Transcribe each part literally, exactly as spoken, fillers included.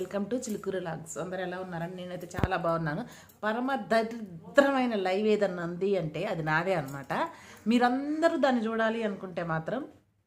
Welcome to Chilukuru logs. అందరు ఎలా ఉన్నారని నేనైతే చాలా బాగున్నాను. పరమ దరిద్రమైన లైవ్ ఏదన్నా ఉంది అంటే అది నాదే అనమాట. మీరందరూ దాన్ని చూడాలి అనుకుంటే మాత్రం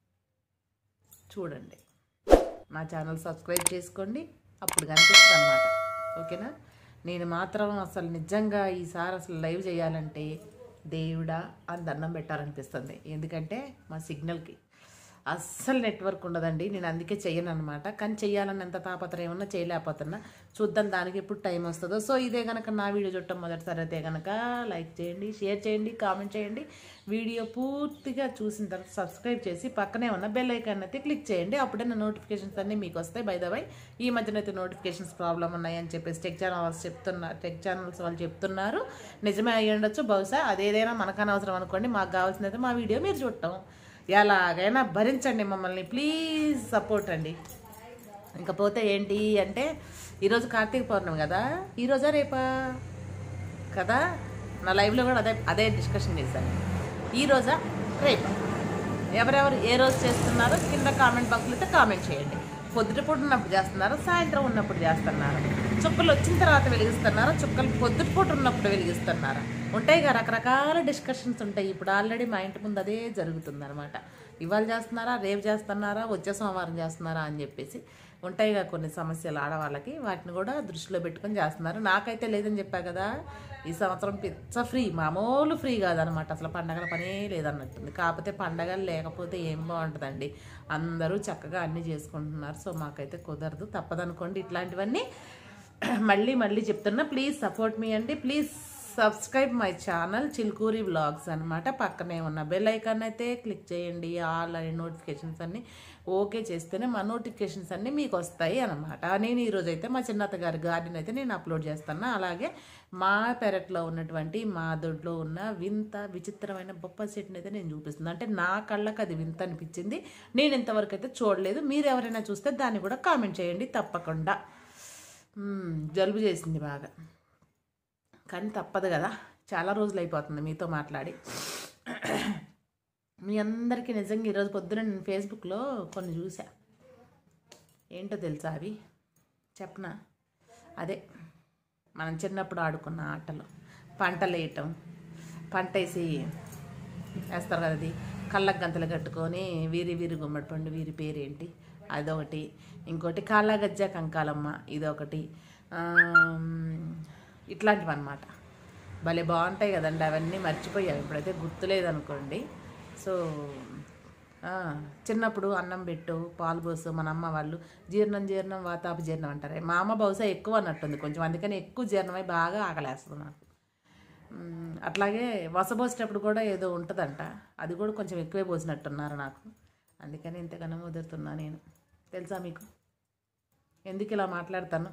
చూడండి, నా ఛానల్ సబ్స్క్రైబ్ చేసుకోండి, అప్పుడు కనిపిస్తుంది అనమాట. ఓకేనా? నేను మాత్రం అసలు నిజంగా ఈసారి అసలు లైవ్ చేయాలంటే దేవుడా అని దండం పెట్టాలనిపిస్తుంది. ఎందుకంటే మా సిగ్నల్కి అస్సలు నెట్వర్క్ ఉండదండి. నేను అందుకే చెయ్యను అనమాట. కానీ చెయ్యాలని ఎంత తాపత్రయం ఉన్నా చేయలేకపోతున్నా. చూద్దాం దానికి ఎప్పుడు టైం వస్తుందో. సో ఇదే కనుక నా వీడియో చూడటం మొదటిసారి అయితే కనుక లైక్ చేయండి, షేర్ చేయండి, కామెంట్ చేయండి. వీడియో పూర్తిగా చూసిన తర్వాత సబ్స్క్రైబ్ చేసి పక్కనే ఉన్న బెల్ ఐకాన్ అయితే క్లిక్ చేయండి. అప్పుడే నా నోటిఫికేషన్స్ అన్నీ మీకు వస్తాయి. బై ద వై ఈ మధ్యన అయితే నోటిఫికేషన్స్ ప్రాబ్లం ఉన్నాయని చెప్పేసి టెక్ ఛానల్స్ చెప్తున్నారు టెక్ ఛానల్స్ వాళ్ళు చెప్తున్నారు. నిజమే అయ్యి ఉండొచ్చు, బహుశా అదేదైనా మనకన్నా అవసరం అనుకోండి. మాకు కావాల్సిందైతే మా వీడియో మీరు చూడటం, ఎలాగైనా భరించండి మమ్మల్ని, ప్లీజ్ సపోర్ట్ అండి. ఇంకపోతే ఏంటి అంటే ఈరోజు కార్తీక పౌర్ణమి కదా, ఈరోజా రేపా కదా, నా లైవ్లో కూడా అదే అదే డిస్కషన్ చేశాను. ఈరోజా రేపా, ఎవరెవరు ఏ రోజు చేస్తున్నారో కింద కామెంట్ బాక్స్లో అయితే కామెంట్ చేయండి. పొద్దుటిపూట ఉన్నప్పుడు చేస్తున్నారు, సాయంత్రం ఉన్నప్పుడు చేస్తున్నారు, చుక్కలు వచ్చిన తర్వాత వెలిగిస్తున్నారు, చుక్కలు పొద్దుటిపూట ఉన్నప్పుడు వెలిగిస్తున్నారు. ఉంటాయి కదా రకరకాల డిస్కషన్స్ ఉంటాయి. ఇప్పుడు ఆల్రెడీ మా ఇంటి ముందు అదే జరుగుతుంది అనమాట. ఇవాళ చేస్తున్నారా, రేపు చేస్తున్నారా, వచ్చే సోమవారం చేస్తున్నారా అని చెప్పేసి ఉంటాయి కదా కొన్ని సమస్యలు ఆడవాళ్ళకి. వాటిని కూడా దృష్టిలో పెట్టుకొని చేస్తున్నారు. నాకైతే లేదని చెప్పా కదా, ఈ సంవత్సరం పిచ్చ ఫ్రీ, మామూలు ఫ్రీ కాదనమాట. అసలు పండగల పనే లేదన్నట్టుంది. కాకపోతే పండగలు లేకపోతే ఏం బాగుంటుందండి. అందరూ చక్కగా అన్నీ చేసుకుంటున్నారు. సో మాకైతే కుదరదు, తప్పదనుకోండి. ఇట్లాంటివన్నీ మళ్ళీ మళ్ళీ చెప్తున్నా, ప్లీజ్ సపోర్ట్ మీ అండి. Please subscribe my channel Chilukuri vlogs అనమాట. పక్కనే ఉన్న బెల్ ఐకాన్ అయితే క్లిక్ చేయండి. ఆల్ అనే నోటిఫికేషన్స్ అన్నీ ఓకే చేస్తేనే మా నోటిఫికేషన్స్ అన్నీ మీకు వస్తాయి అనమాట. నేను ఈరోజు అయితే మా చిన్నత్త గారి గార్డెన్ అయితే నేను అప్లోడ్ చేస్తాను. అలాగే మా పెరట్లో ఉన్నటువంటి మా దొడ్లో ఉన్న వింత విచిత్రమైన బొప్పాయి చెట్టుని అయితే నేను చూపిస్తున్నాను. అంటే నా కళ్ళకి అది వింత అనిపించింది. నేను ఇంతవరకు అయితే చూడలేదు. మీరు ఎవరైనా చూస్తే దాన్ని కూడా కామెంట్ చేయండి తప్పకుండా. జలుబు చేసింది బాగా, కానీ తప్పదు కదా, చాలా రోజులు అయిపోతుంది మీతో మాట్లాడి. మీ అందరికీ నిజంగా ఈరోజు పొద్దున నేను ఫేస్బుక్లో కొన్ని చూసా. ఏంటో తెలుసా అవి చెప్పనా? అదే మనం చిన్నప్పుడు ఆడుకున్న ఆటలు, పంటలు వేయటం, పంట వేసి వేస్తారు కదా, అది కళ్ళకు గంతలు కట్టుకొని వీరి వీరి గుమ్మడి పండు, వీరి పేరేంటి అదొకటి, ఇంకోటి కాళ్ళ గజ్జ కంకాలమ్మ ఇదొకటి, ఇట్లాంటివి అన్నమాట. భలే బాగుంటాయి కదండి. అవన్నీ మర్చిపోయాం, ఇప్పుడైతే గుర్తులేదనుకోండి. సో చిన్నప్పుడు అన్నం పెట్టు, పాలు పోసు, మన అమ్మ వాళ్ళు జీర్ణం జీర్ణం వాతాప జీర్ణం అంటారు. మా అమ్మ బహుశా ఎక్కువ అన్నట్టుంది కొంచెం, అందుకని ఎక్కువ జీర్ణమై బాగా ఆకలేస్తుంది నాకు. అట్లాగే వసపోసేటప్పుడు కూడా ఏదో ఉంటుందంట, అది కూడా కొంచెం ఎక్కువే పోసినట్టున్నారు నాకు. అందుకని ఇంతకన్నా ముదురుతున్నా నేను. తెలుసా మీకు ఎందుకు ఇలా మాట్లాడతాను?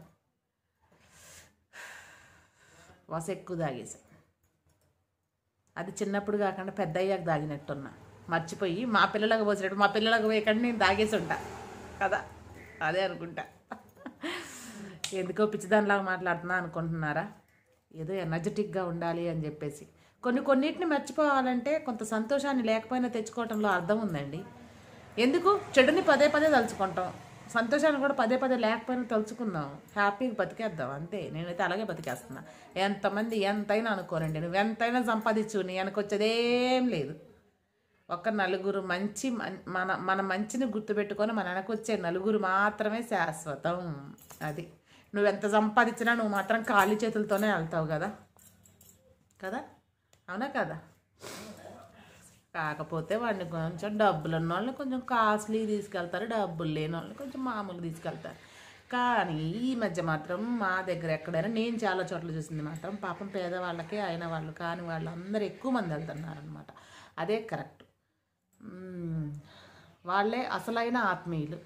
వస ఎక్కువ తాగేసా. అది చిన్నప్పుడు కాకుండా పెద్ద అయ్యాక తాగినట్టున్నా, మర్చిపోయి మా పిల్లలకు పోసినట్టు మా పిల్లలకు పోయకండి నేను తాగేసి ఉంటా కదా, అదే అనుకుంటా. ఎందుకో పిచ్చిదానిలాగా మాట్లాడుతున్నా అనుకుంటున్నారా? ఏదో ఎనర్జెటిక్గా ఉండాలి అని చెప్పేసి. కొన్ని కొన్నిటిని మర్చిపోవాలంటే కొంత సంతోషాన్ని లేకపోయినా తెచ్చుకోవటంలో అర్థం ఉందండి. ఎందుకు చెడుని పదే పదే తలుచుకుంటాం, సంతోషాన్ని కూడా పదే పదే లేకపోయినా తలుచుకుందాం, హ్యాపీగా బతికేద్దాం అంతే. నేనైతే అలాగే బతికేస్తున్నా. ఎంతమంది ఎంతైనా అనుకోనండి, నువ్వు ఎంతైనా సంపాదించు, నీ వెనకొచ్చేదేం లేదు. ఒక నలుగురు మంచి మన మన మంచిని గుర్తుపెట్టుకొని మన వెనకొచ్చే నలుగురు మాత్రమే శాశ్వతం. అది నువ్వెంత సంపాదించినా నువ్వు మాత్రం ఖాళీ చేతులతోనే వెళ్తావు కదా కదా అవునా కదా? కాకపోతే వాడిని కొంచెం డబ్బులు ఉన్న వాళ్ళని కొంచెం కాస్ట్లీ తీసుకెళ్తారు, డబ్బులు లేని వాళ్ళని కొంచెం మామూలు తీసుకెళ్తారు. కానీ ఈ మధ్య మాత్రం మా దగ్గర ఎక్కడైనా నేను చాలా చోట్ల చూసింది మాత్రం పాపం పేదవాళ్ళకే అయిన వాళ్ళు కాని వాళ్ళు అందరూ ఎక్కువ మంది వెళ్తున్నారనమాట. అదే కరెక్ట్. వాళ్ళే అసలైన ఆత్మీయులు.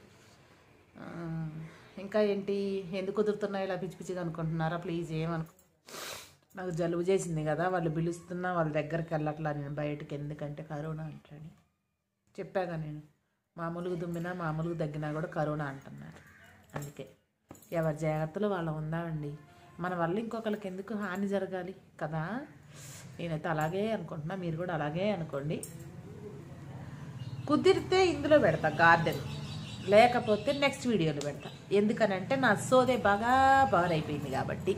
ఇంకా ఏంటి, ఎందుకు కుదురుతున్నాయి ఇలా పిచ్చి పిచ్చిగా అనుకుంటున్నారా? ప్లీజ్ ఏమనుకో, నాకు జలుబు చేసింది కదా, వాళ్ళు పిలుస్తున్నా వాళ్ళ దగ్గరికి వెళ్ళట్లా నేను బయటకు. ఎందుకంటే కరోనా అంటాను చెప్పాగా నేను. మామూలుగా దుమ్మినా మామూలుగా తగ్గినా కూడా కరోనా అంటున్నారు. అందుకే ఎవరి జాగ్రత్తలు వాళ్ళ ఉందామండి. మన వల్ల ఇంకొకరికి ఎందుకు హాని జరగాలి కదా. నేనైతే అలాగే అనుకుంటున్నా, మీరు కూడా అలాగే అనుకోండి. కుదిరితే ఇందులో పెడతా గార్డెన్. లేకపోతే నెక్స్ట్ వీడియోలో పెడతా. ఎందుకనంటే నా సోదే బాగా బారైపోయింది కాబట్టి.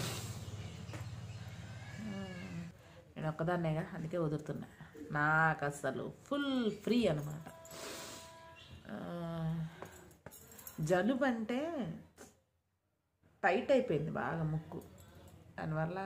నేను ఒక్కదాన్నేగా, అందుకే వదులుతున్నా. నాకు అసలు ఫుల్ ఫ్రీ అనమాట. జలుబు అంటే టైట్ అయిపోయింది బాగా ముక్కు. దానివల్ల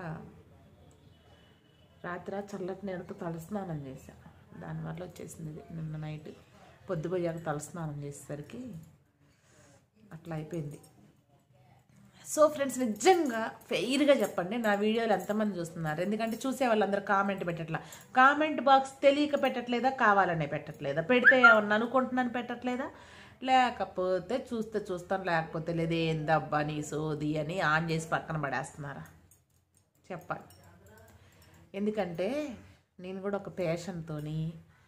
రాత్రి చల్లటి నీళ్ళతో తలస్నానం చేశాను. దానివల్ల వచ్చేసింది ఇది. నిన్న నైట్ పొద్దుపోయాక తలస్నానం చేసేసరికి అట్లా అయిపోయింది. సో ఫ్రెండ్స్, నిజంగా ఫెయిర్గా చెప్పండి, నా వీడియోలు ఎంతమంది చూస్తున్నారు? ఎందుకంటే చూసే వాళ్ళందరూ కామెంట్ పెట్టట్లా. కామెంట్ బాక్స్ తెలియక పెట్టట్లేదా, కావాలనే పెట్టట్లేదా? పెడితే ఏమన్నా అనుకుంటున్నాను పెట్టట్లేదా, లేకపోతే చూస్తే చూస్తాను లేకపోతే లేదు ఏందబ్బా నీ సోది అని ఆన్ చేసి పక్కన పడేస్తున్నారా? చెప్పాలి. ఎందుకంటే నేను కూడా ఒక పేషెంట్తోని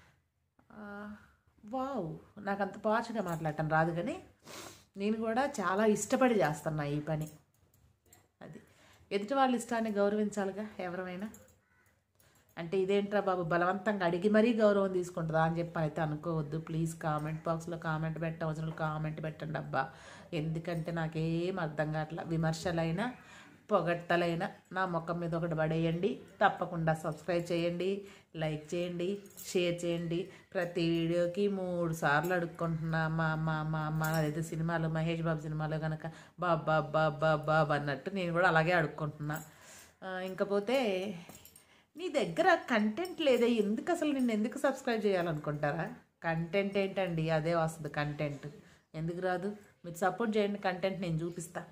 వావ్ నాకు అంత పాచుగా మాట్లాడటం రాదు, కానీ నేను కూడా చాలా ఇష్టపడి చేస్తున్నా ఈ పని. అది ఎదుటి వాళ్ళ ఇష్టాన్ని గౌరవించాలిగా ఎవరైనా. అంటే ఇదేంట్రా బాబు బలవంతంగా అడిగి మరీ గౌరవం తీసుకుంటుందా అని చెప్పి అయితే అనుకోవద్దు. ప్లీజ్ కామెంట్ బాక్స్లో కామెంట్ పెట్టవలసిన కామెంట్ పెట్టండి అబ్బా. ఎందుకంటే నాకేం అర్థం కావట్లా. విమర్శలైనా పొగట్టలైనా నా ముఖం మీద ఒకటి పడేయండి. తప్పకుండా సబ్స్క్రైబ్ చేయండి, లైక్ చేయండి, షేర్ చేయండి. ప్రతి వీడియోకి మూడు సార్లు అడుక్కుంటున్నా మా మా మా అమ్మ అదైతే సినిమాలో మహేష్ బాబు సినిమాలో కనుక బాబా బాబా బాబా అన్నట్టు నేను కూడా అలాగే అడుక్కుంటున్నా. ఇంకపోతే నీ దగ్గర కంటెంట్ లేదా, ఎందుకు అసలు నిన్ను ఎందుకు సబ్స్క్రైబ్ చేయాలనుకుంటారా? కంటెంట్ ఏంటండి, అదే వస్తుంది కంటెంట్. ఎందుకు రాదు? మీరు సపోర్ట్ చేయండి, కంటెంట్ నేను చూపిస్తా.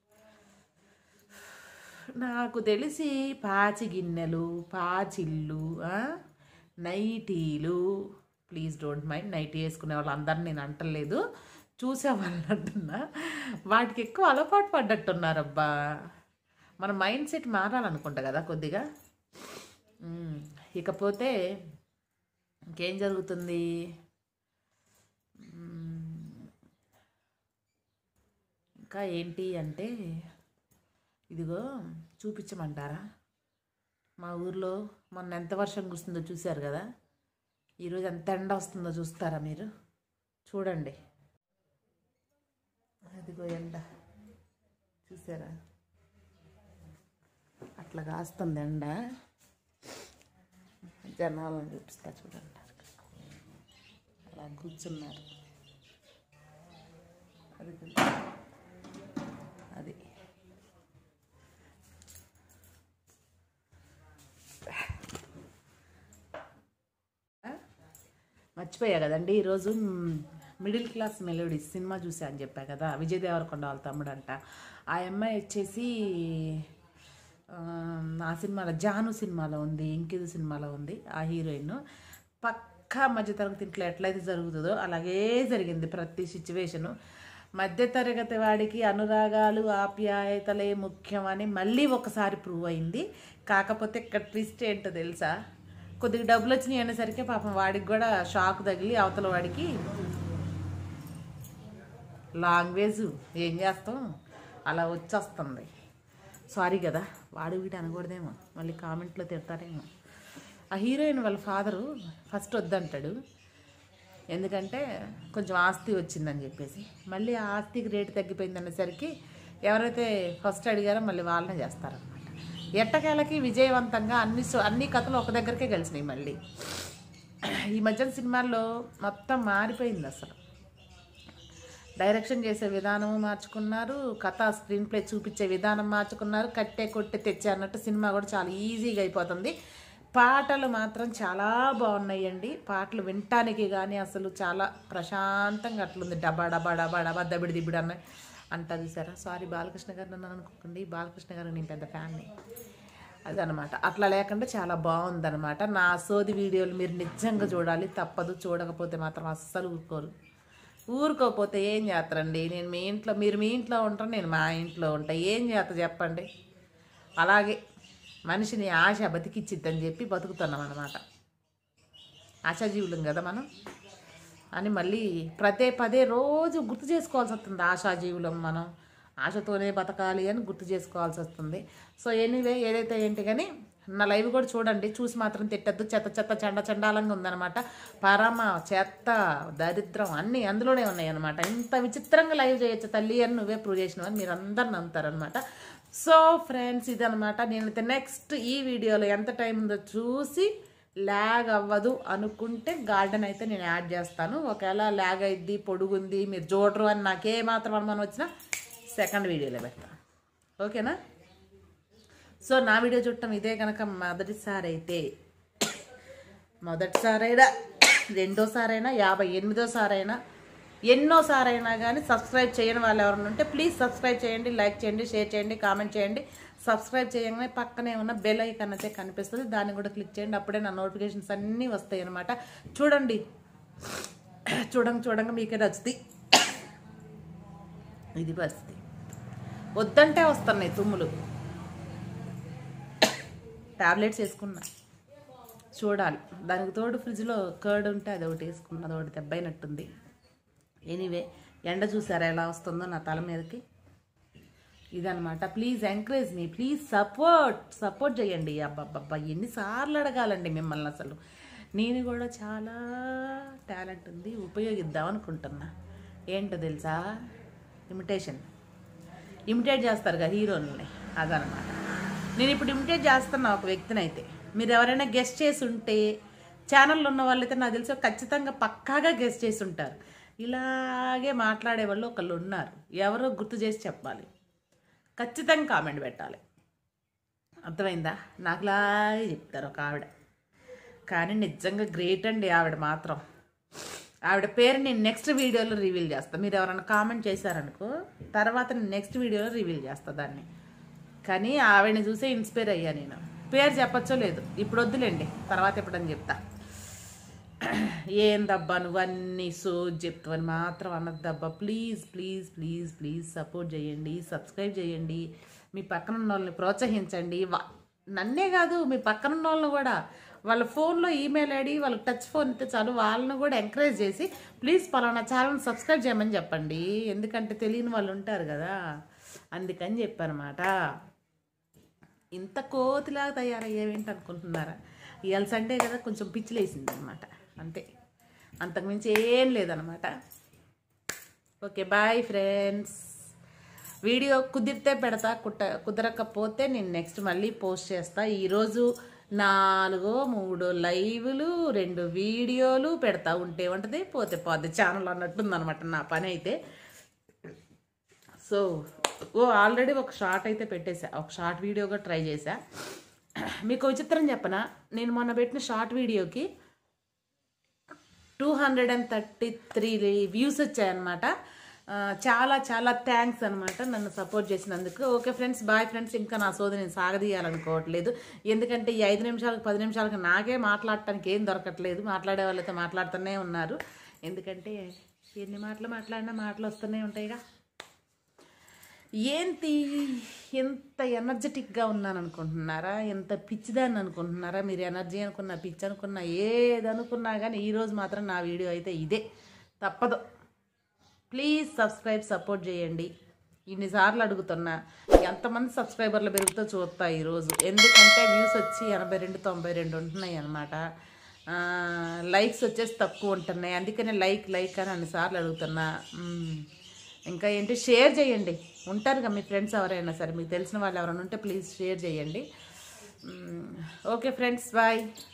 నాకు తెలిసి పాచి గిన్నెలు, పాచిళ్ళు, నైటీలు, ప్లీజ్ డోంట్ మైండ్, నైటీ వేసుకునే వాళ్ళు అందరిని నేను అంటలేదు, చూసేవాళ్ళని అంటున్నా. వాటికి ఎక్కువ అలవాటు పడ్డట్టున్నారబ్బా. మన మైండ్ సెట్ మారాలనుకుంటా కదా కొద్దిగా. ఇకపోతే ఇంకేం జరుగుతుంది? ఇంకా ఏంటి అంటే, ఇదిగో చూపించమంటారా? మా ఊర్లో మొన్న ఎంత వర్షం కురుస్తుందో చూశారు కదా. ఈరోజు ఎంత ఎండ వస్తుందో చూస్తారా మీరు? చూడండి, అదిగో ఎండ చూసారా, అట్లా కాస్తుంది ఎండ. జనాలను చూపిస్తా చూడండి, అలా కూర్చున్నారు. అది అది మర్చిపోయా కదండి, ఈరోజు మిడిల్ క్లాస్ మెలోడీస్ సినిమా చూసా అని చెప్పా కదా, విజయ్ దేవరకొండ వాళ్ళ తమ్ముడు అంట. ఆ అమ్మాయి వచ్చేసి ఆ సినిమాలో జాను సినిమాలో ఉంది, ఇంకేదో సినిమాలో ఉంది. ఆ హీరోయిన్ పక్కా మధ్యతరగతి ఇంట్లో ఎట్లయితే జరుగుతుందో అలాగే జరిగింది ప్రతి సిచ్యువేషను. మధ్యతరగతి వాడికి అనురాగాలు ఆప్యాయతలే ముఖ్యమని మళ్ళీ ఒకసారి ప్రూవ్ అయింది. కాకపోతే ఇక్కడ ట్విస్ట్ ఏంటో తెలుసా? కొద్దిగా డబ్బులు వచ్చినాయి అనేసరికి పాపం వాడికి కూడా షాక్ తగిలి అవతల వాడికి లాంగ్వేజ్ ఏం చేస్తాం అలా వచ్చేస్తుంది. సారీ కదా, వాడు వీటి అనకూడదేమో, మళ్ళీ కామెంట్లో తిడతారేమో. ఆ హీరోయిన్ వాళ్ళ ఫాదరు ఫస్ట్ వద్దంటాడు, ఎందుకంటే కొంచెం ఆస్తి వచ్చిందని చెప్పేసి. మళ్ళీ ఆ ఆస్తికి రేటు తగ్గిపోయింది అనేసరికి ఎవరైతే ఫస్ట్ అడిగారో మళ్ళీ వాళ్ళనే చేస్తారనమాట. ఎట్టకేలకి విజయవంతంగా అన్ని అన్ని కథలు ఒక దగ్గరికే కలిసినాయి. మళ్ళీ ఈ మధ్యన సినిమాల్లో మొత్తం మారిపోయింది అసలు. డైరెక్షన్ చేసే విధానం మార్చుకున్నారు, కథ స్క్రీన్ ప్లే చూపించే విధానం మార్చుకున్నారు. కట్టే కొట్టే తెచ్చే అన్నట్టు సినిమా కూడా చాలా ఈజీగా అయిపోతుంది. పాటలు మాత్రం చాలా బాగున్నాయండి. పాటలు వినటానికి కానీ అసలు చాలా ప్రశాంతంగా అట్లుంది. డబా డబా డబా డబా దబిడి దిబిడి అన్న అంటారు సరే. సారీ బాలకృష్ణ గారు నన్ను అనుకోకండి, బాలకృష్ణ గారు నేను పెద్ద ఫ్యాన్ని. అదనమాట, అట్లా లేకుండా చాలా బాగుందనమాట. నా సోది వీడియోలు మీరు నిజంగా చూడాలి, తప్పదు. చూడకపోతే మాత్రం అస్సలు ఊరుకోరు. ఊరుకోకపోతే ఏం చేస్తారండి? నేను మీ ఇంట్లో, మీరు మీ ఇంట్లో ఉంటారు, నేను మా ఇంట్లో ఉంటా. ఏం చేస్తా చెప్పండి? అలాగే మనిషిని ఆశ బతికిచ్చిద్దని చెప్పి బతుకుతున్నాం అన్నమాట. ఆశాజీవులం కదా మనం అని మళ్ళీ పదే పదే రోజు గుర్తు చేసుకోవాల్సి వస్తుంది. ఆశాజీవులం మనం, ఆశతోనే బతకాలి అని గుర్తు చేసుకోవాల్సి వస్తుంది. సో ఎనీవే ఏదైతే ఏంటి కానీ నా లైవ్ కూడా చూడండి, చూసి మాత్రం తిట్టద్దు. చెత్త చెత్త చండ చండాలంగా ఉందన్నమాట. పరమ చెత్త దరిద్రం అన్నీ అందులోనే ఉన్నాయి అనమాట. ఇంత విచిత్రంగా లైవ్ చేయొచ్చు తల్లి అని నువ్వే ప్రూవ్ చేసినవని మీరు అందరు నమ్ముతారనమాట. సో ఫ్రెండ్స్, ఇదనమాట. నేనైతే నెక్స్ట్ ఈ వీడియోలో ఎంత టైం ఉందో చూసి ల్యాగ్ అవ్వదు అనుకుంటే గార్డెన్ అయితే నేను యాడ్ చేస్తాను. ఒకవేళ ల్యాగ్ అయింది, పొడుగుంది, మీరు చూడరు అని నాకే మాత్రం అనుమానం వచ్చినా సెకండ్ వీడియోలో పెడతాను. ఓకేనా? సో నా వీడియో చూడటం ఇదే కనుక మొదటిసారి అయితే, మొదటిసారైనా రెండోసారైనా యాభై ఎనిమిదోసారైనా ఎన్నోసారైనా కానీ సబ్స్క్రైబ్ చేయని వాళ్ళు ఎవరైనా ఉంటే ప్లీజ్ సబ్స్క్రైబ్ చేయండి, లైక్ చేయండి, షేర్ చేయండి, కామెంట్ చేయండి. సబ్స్క్రైబ్ చేయగానే పక్కనే ఉన్న బెల్ ఐకాన్ అయితే కనిపిస్తుంది, దాన్ని కూడా క్లిక్ చేయండి. అప్పుడే నా నోటిఫికేషన్స్ అన్నీ వస్తాయి అన్నమాట. చూడండి, చూడంగా చూడంగా మీకే నచ్చుతుంది. ఇది పరిస్థితి. వద్దంటే వస్తున్నాయి తుమ్ములు. టాబ్లెట్స్ వేసుకున్నా, చూడాలి. దానికి తోడు ఫ్రిడ్జ్లో కర్డ్ ఉంటే అది ఒకటి వేసుకున్నా, అది ఒకటి దెబ్బైనట్టుంది. ఎనీవే, ఎండ చూసారా ఎలా వస్తుందో నా తల మీదకి. ఇదనమాట. Please encourage me, please support support చేయండి. అబ్బాబ్బా ఎన్నిసార్లు అడగాలండి మిమ్మల్ని. అసలు నేను కూడా చాలా టాలెంట్ ఉంది, ఉపయోగిద్దాం అనుకుంటున్నా. ఏంటో తెలుసా? ఇమిటేషన్. ఇమిటేట్ చేస్తారు కదా హీరోలని, అదనమాట. నేను ఇప్పుడు ఇమిటేట్ చేస్తున్నా ఒక వ్యక్తిని. అయితే మీరు ఎవరైనా గెస్ట్ చేసి ఉంటే, ఛానల్లో ఉన్న వాళ్ళైతే నాకు తెలిసి ఖచ్చితంగా పక్కాగా గెస్ట్ చేసి ఉంటారు. ఇలాగే మాట్లాడే వాళ్ళు ఒకళ్ళు ఉన్నారు, ఎవరో గుర్తు చేసి చెప్పాలి, ఖచ్చితంగా కామెంట్ పెట్టాలి. అర్థమైందా? నాకులాగే చెప్తారు ఒక ఆవిడ, కానీ నిజంగా గ్రేట్ అండి ఆవిడ మాత్రం. ఆవిడ పేరు నేను నెక్స్ట్ వీడియోలో రివీల్ చేస్తాను. మీరు ఎవరైనా కామెంట్ చేశారనుకో, తర్వాత నేను నెక్స్ట్ వీడియోలో రివీల్ చేస్తాను దాన్ని. కానీ ఆవిడని చూసే ఇన్స్పైర్ అయ్యా నేను. పేరు చెప్పచ్చో లేదు, ఇప్పుడు వద్దులేండి, తర్వాత ఎప్పుడని చెప్తా. ఏందబ్బా నువ్వు అన్నీ సో చెప్తావని మాత్రం అన్నద్దబ్బా. Please please please please support చేయండి, సబ్స్క్రైబ్ చేయండి, మీ పక్కన ఉన్న వాళ్ళని ప్రోత్సహించండి. నన్నే కాదు, మీ పక్కన ఉన్న వాళ్ళని కూడా, వాళ్ళ ఫోన్లో ఈమెయిల్ ఐడి, వాళ్ళకి టచ్ ఫోన్ ఇస్తే చాలు, వాళ్ళని కూడా ఎంకరేజ్ చేసి ప్లీజ్ పలానా ఛానల్ సబ్స్క్రైబ్ చేయమని చెప్పండి. ఎందుకంటే తెలియని వాళ్ళు ఉంటారు కదా, అందుకని చెప్పారన్నమాట. ఇంత కోతిలాగా తయారయ్యేవేంటి అనుకుంటున్నారా? ఇవాళ సండే కదా, కొంచెం పిచ్చిలేసింది అనమాట, అంతే. అంతకుమించి ఏం లేదనమాట. Okay, bye friends. వీడియో కుదిరితే పెడతా, కుట్ట కుదరకపోతే నేను నెక్స్ట్ మళ్ళీ పోస్ట్ చేస్తా. ఈరోజు నాలుగో మూడో లైవ్లు, రెండు వీడియోలు పెడతా. ఉంటే ఉంటుంది, పోతే పోతే ఛానల్ అన్నట్టుంది అనమాట నా పని అయితే. సో ఓ ఆల్రెడీ ఒక షార్ట్ అయితే పెట్టేసా, ఒక షార్ట్ వీడియో కూడా ట్రై చేశా. మీకు విచిత్రం చెప్పనా, నేను మొన్న పెట్టిన షార్ట్ వీడియోకి two hundred and thirty three views వచ్చాయన్నమాట. చాలా చాలా థ్యాంక్స్ అనమాట నన్ను సపోర్ట్ చేసినందుకు. Okay friends, bye friends. ఇంకా నా సోది నేను సాగదీయాలనుకోవట్లేదు, ఎందుకంటే ఈ ఐదు నిమిషాలకు పది నిమిషాలకు నాకే మాట్లాడటానికి ఏం దొరకట్లేదు. మాట్లాడే వాళ్ళతో మాట్లాడుతూనే ఉన్నారు, ఎందుకంటే ఎన్ని మాటలు మాట్లాడినా మాటలు వస్తూనే ఉంటాయిగా. ఏంటి ఎంత ఎనర్జెటిక్గా ఉన్నాను అనుకుంటున్నారా? ఎంత పిచ్చిదాన్ని అనుకుంటున్నారా? మీరు ఎనర్జీ అనుకున్నా, పిచ్చి అనుకున్నా, ఏది అనుకున్నా కానీ ఈరోజు మాత్రం నా వీడియో అయితే ఇదే, తప్పదు. ప్లీజ్ సబ్స్క్రైబ్, సపోర్ట్ చేయండి. ఇన్నిసార్లు అడుగుతున్నా, ఎంతమంది సబ్స్క్రైబర్లు పెరుగుతో చూస్తా ఈరోజు, ఎందుకంటే వ్యూస్ వచ్చి ఎనభై రెండు తొంభై రెండు ఉంటున్నాయి అనమాట. లైక్స్ వచ్చేసి తక్కువ ఉంటున్నాయి, అందుకనే లైక్ లైక్ అని అన్నిసార్లు అడుగుతున్నా. ఇంకా ఏంటి, షేర్ చేయండి. ఉంటారుగా మీ ఫ్రెండ్స్ ఎవరైనా సరే, మీకు తెలిసిన వాళ్ళు ఎవరైనా ఉంటే ప్లీజ్ షేర్ చేయండి. Okay friends, bye.